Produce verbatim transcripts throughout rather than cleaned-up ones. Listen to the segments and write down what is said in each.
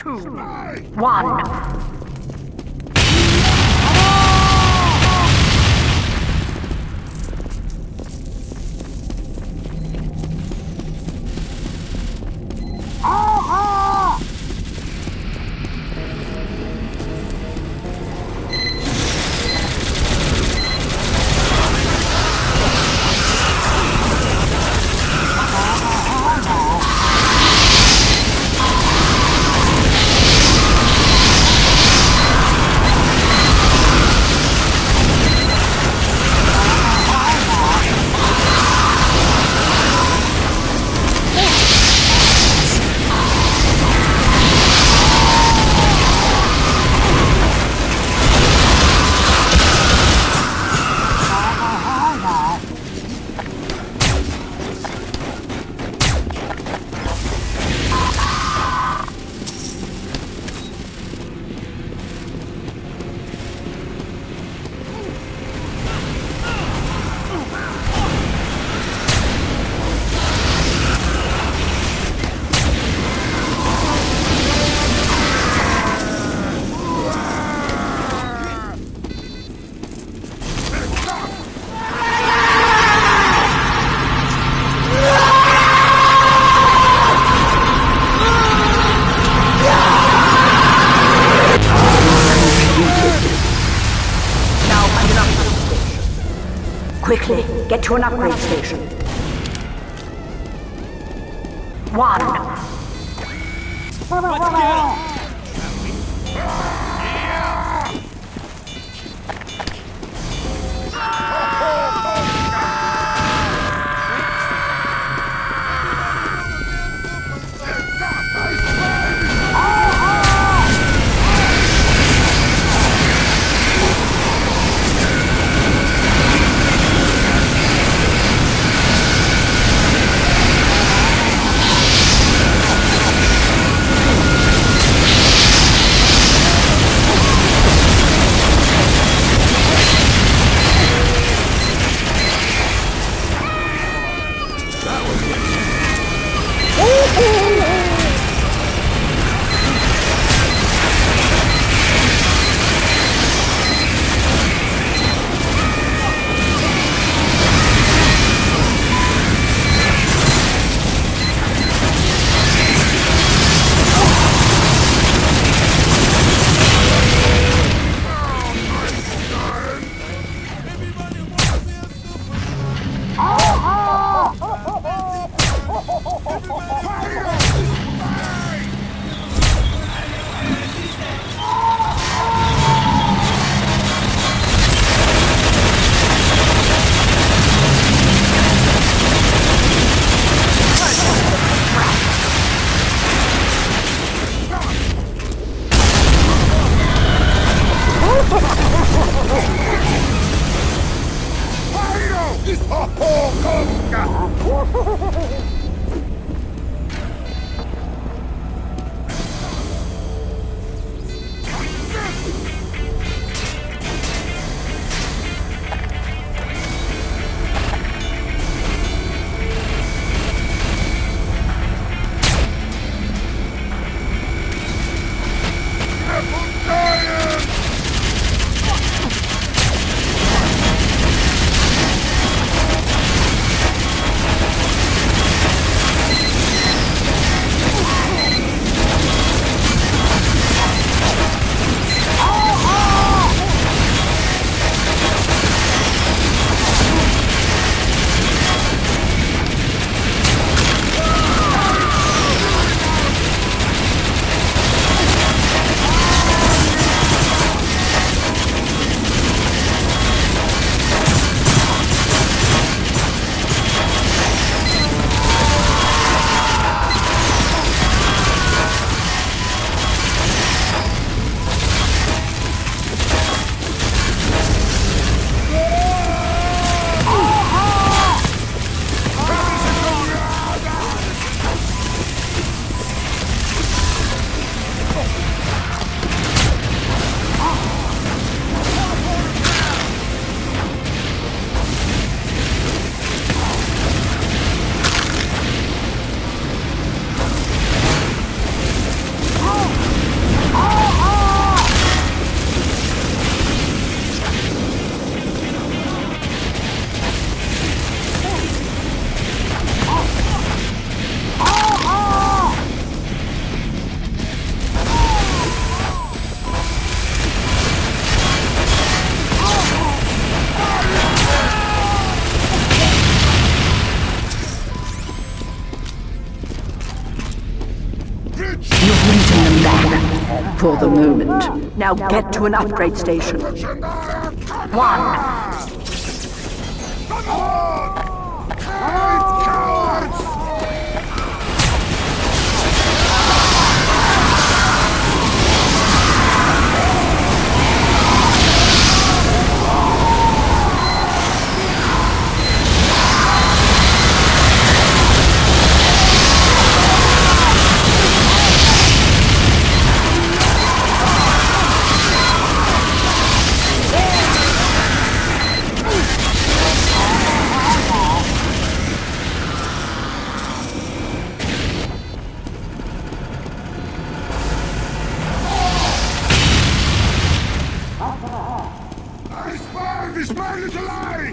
two, one. Quickly, get to an upgrade station. One. Let's get on. For the moment. Now get to an upgrade station. One. This man is alive!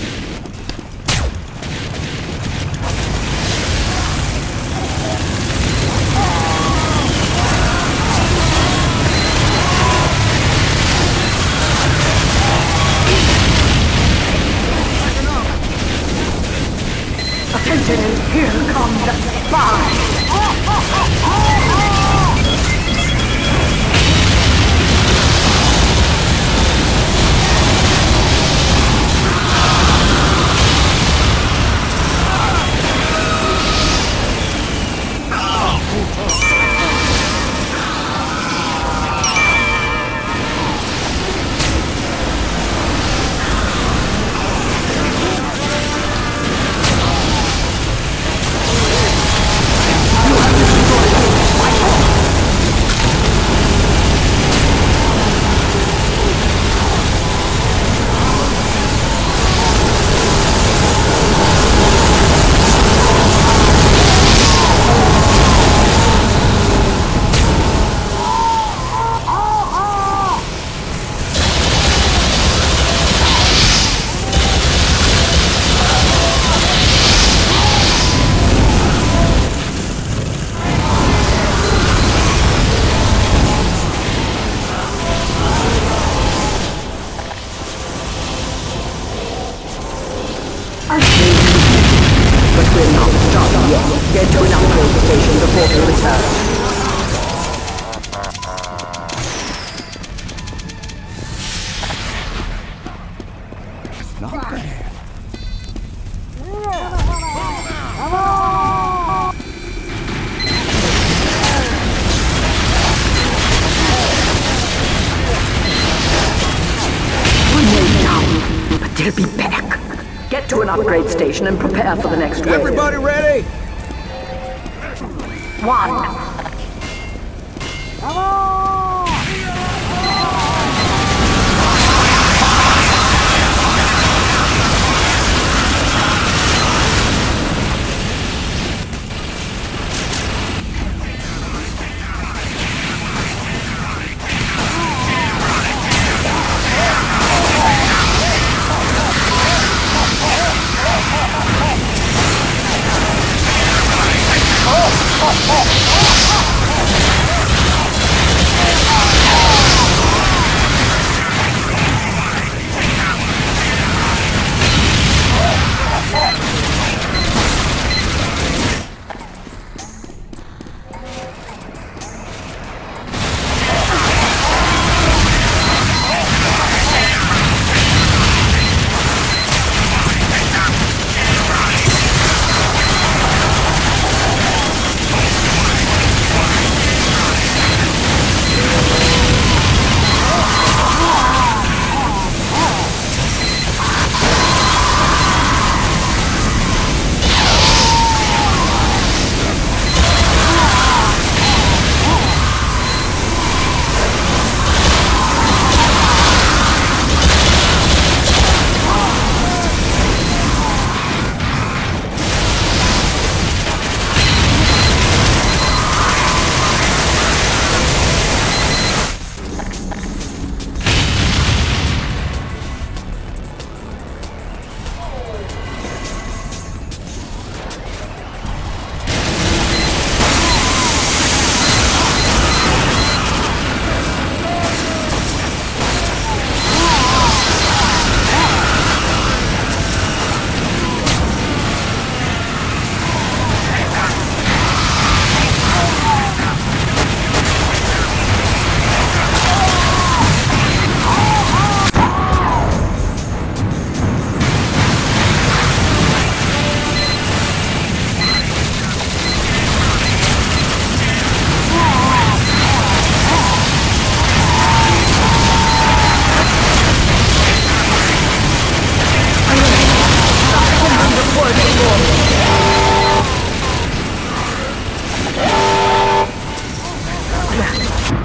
Attention, here comes the spy! But we're not stopping yet. Get to an upgrade station before they return. Not bad. One way down, but they'll be back. Get to an upgrade station and prepare for the next wave. Everybody ready? One.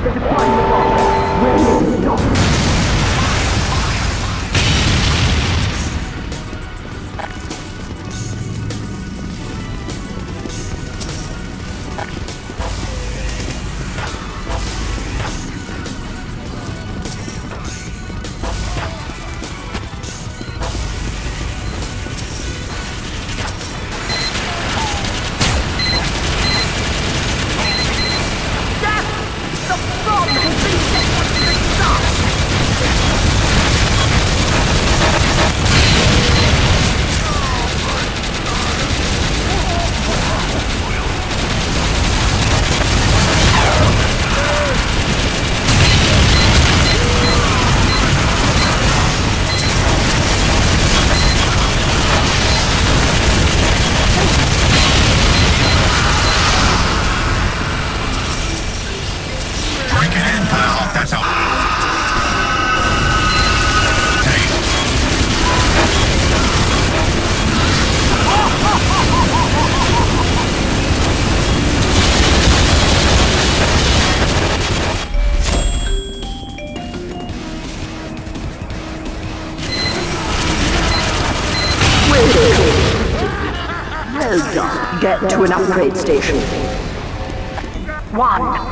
Find the bomb. Where is it? No. Well done. Get to an upgrade station. One.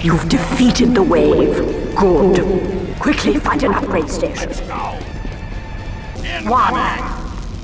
You've defeated the wave. Good. Quickly find an upgrade station. Let's go. One.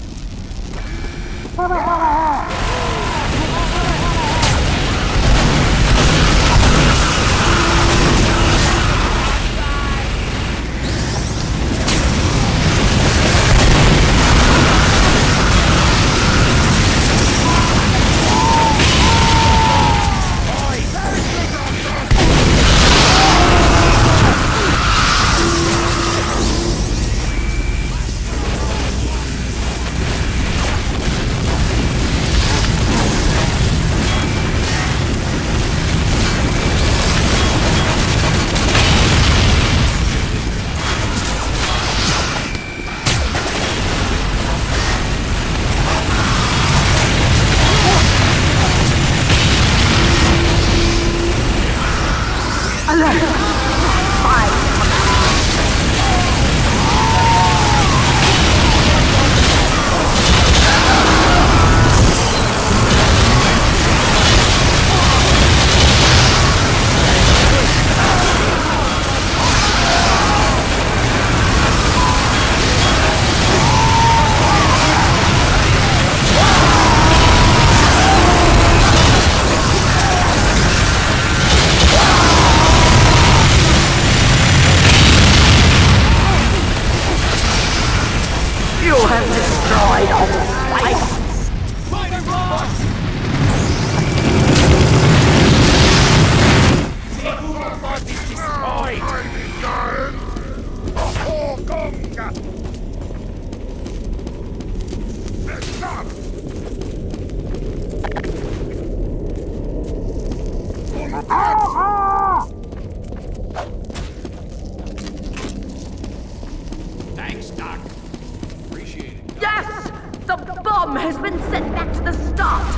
Thanks, Doc. Appreciate it. Yes! The bomb has been sent back to the start!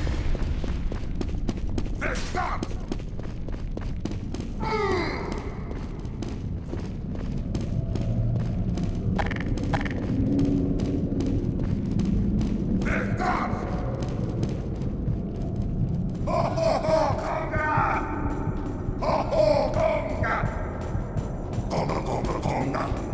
They're stopped! They're stopped! Ho ho ho, Conga! Ho ho, Conga! Conga, Conga, Conga!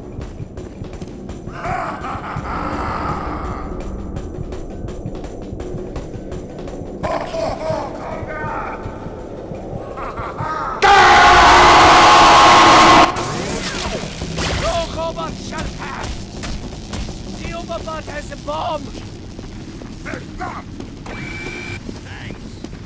Has a bomb! They're stopped! Thanks.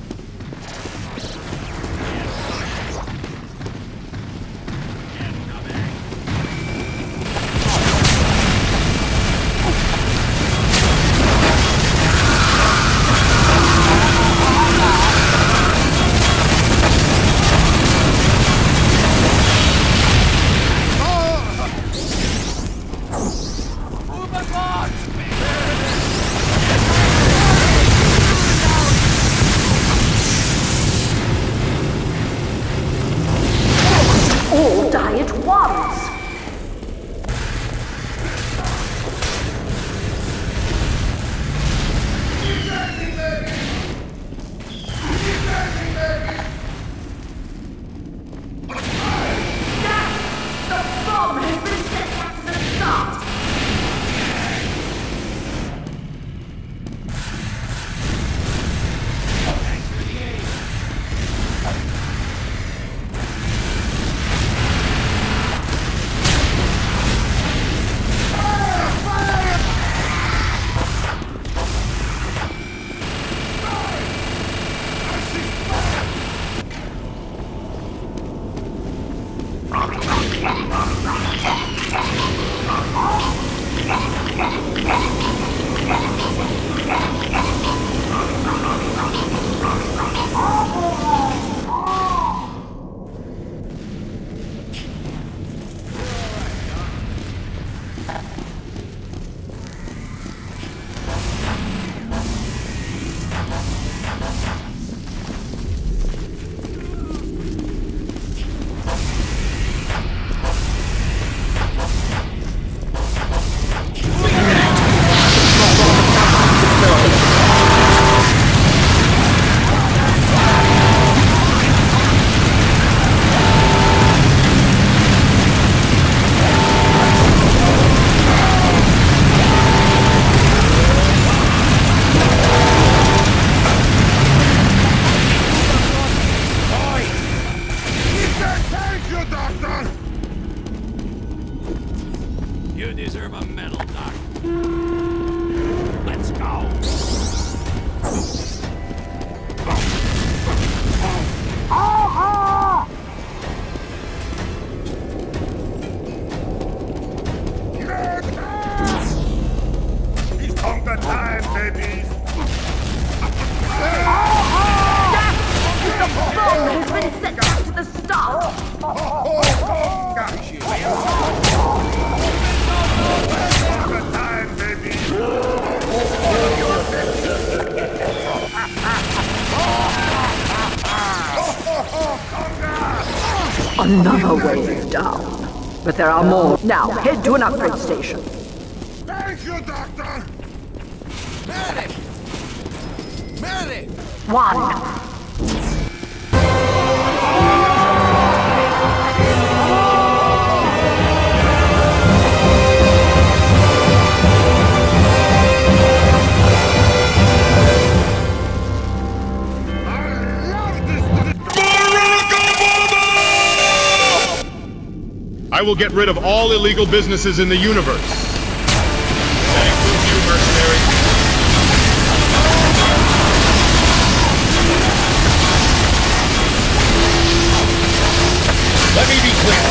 All die at once! deserve a medal, Doc. Let's go! He's conquer time, baby! The bomb has been set back to the start! Conquer time, baby! Another wave down. But there are more. Now, head to an upgrade station. Thank you, Doctor! Meredith! Meredith! One. I will get rid of all illegal businesses in the universe. That includes you, mercenary. Let me be clear.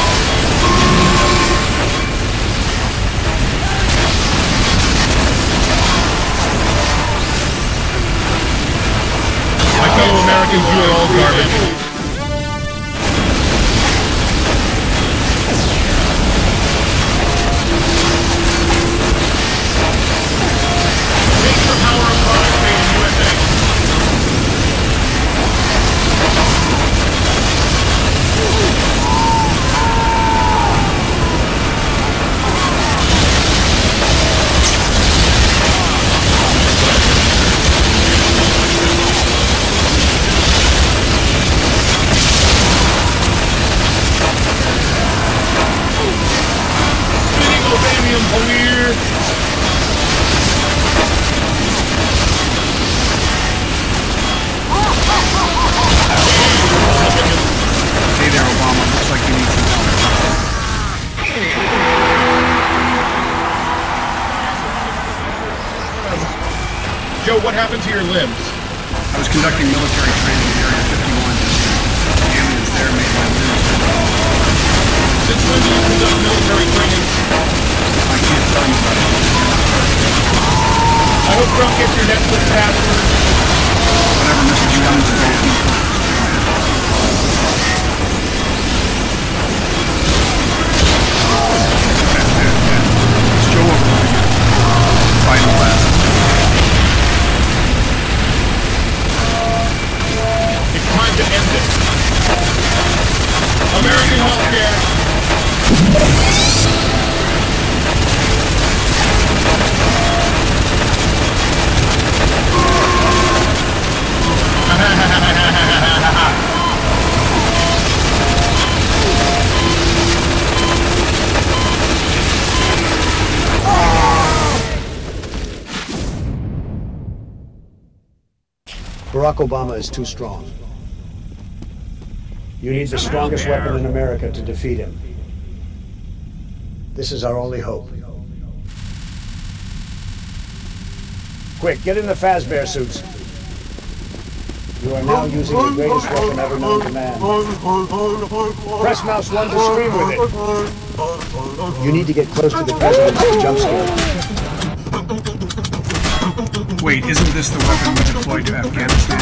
My fellow Americans, you are all garbage. Joe, what happened to your limbs? I was conducting military training in Area fifty-one district. The aliens there made my limbs. Since when do you conduct military training? I can't tell you about it. I hope Trump gets your Netflix password. Whatever Mister Jones demands. It's Joe over there. Final last. It's time to end it. American healthcare. Barack Obama is too strong. You need the strongest weapon in America to defeat him. This is our only hope. Quick, get in the Fazbear suits. You are now using the greatest weapon ever known to man. Press mouse one to scream with it. You need to get close to the president to jump scare. Wait, isn't this the weapon we deployed to Afghanistan?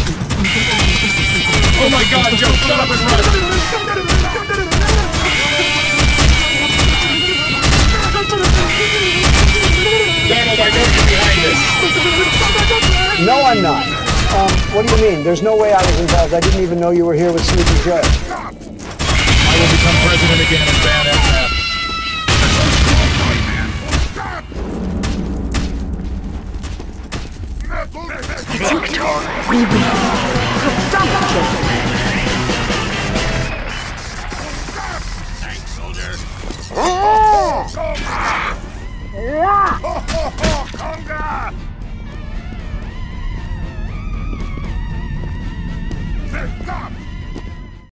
Oh my God, Joe, shut up and run! Donald, I know you're behind this. No, I'm not. Um, what do you mean? There's no way I was involved. I didn't even know you were here with Sleepy Joe. I will become president again and ban F F. Victor, we win. Stop it!